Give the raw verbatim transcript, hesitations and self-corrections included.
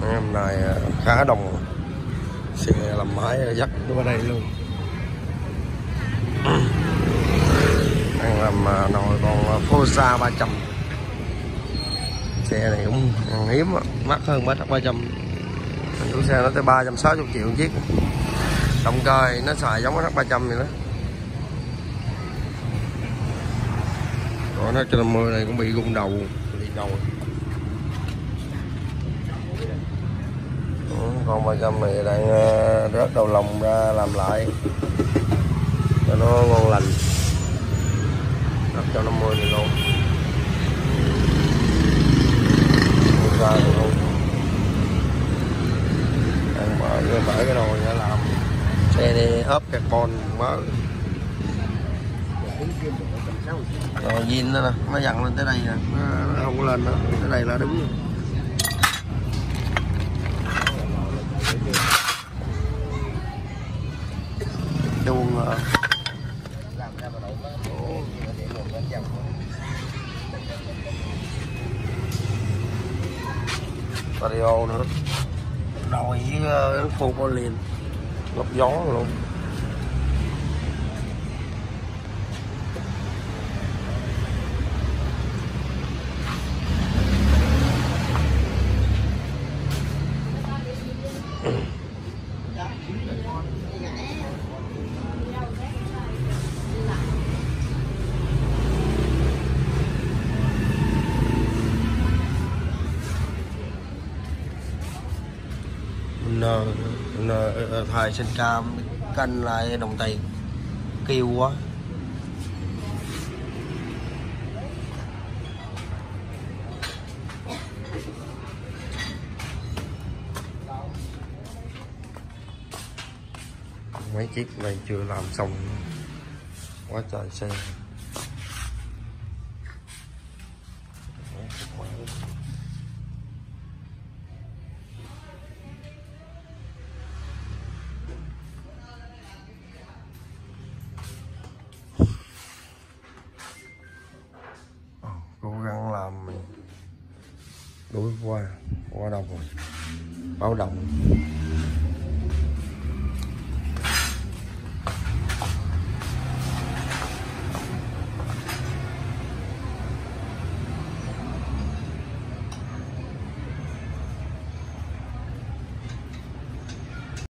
Hôm nay khá đông xe làm máy dắt qua đây luôn. Đang làm nồi con Forza ba trăm. Xe này cũng hiếm, mắc hơn ba trăm. Chủ xe nó tới ba trăm sáu mươi triệu một chiếc. Động cơ nó xài giống cái ba trăm vậy đó. Còn nó cho năm mươi này cũng bị rung đầu, bị đầu. Con ba trăm này đang rớt đầu lòng ra làm lại cho nó ngon lành. Rớt cho năm mươi này luôn. Ra rồi luôn. Đang mở mở cái nồi để làm xe này ốp carbon mới. Rồi zin đó nè, nó dặn lên tới đây nè, nó không có lên nữa, tới đây là đứng. Chuông radio nữa, nồi với phun có liền, lọc gió luôn. Thời sinh cam canh lại đồng tiền kêu quá. Mấy chiếc này chưa làm xong quá trời xe. Cố gắng làm đuổi qua qua đâu rồi, báo động.